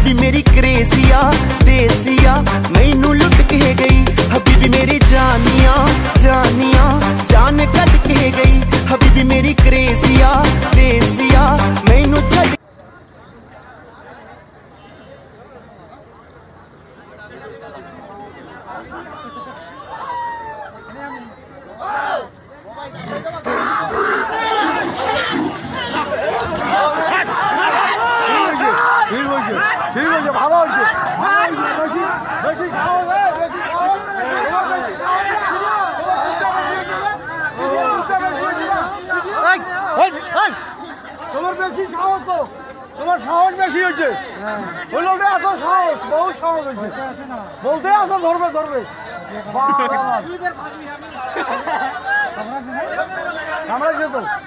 हबीबी मेरी क्रेजिया देसिया मैनू लुट के गई। हबीबी मेरी जानिया जानिया जान कट के गई। हबीबी मेरी क्रेजिया देसिया मैनू छड़ ভালো হয়েছে। তোমার বেশি সাহস তো, তোমার সাহস বেশি হয়েছে। ওই লোকটা এত সাহস, বহু সাহস হয়েছে। বলতে আসো ধরবে ধরবে। আমরা যেত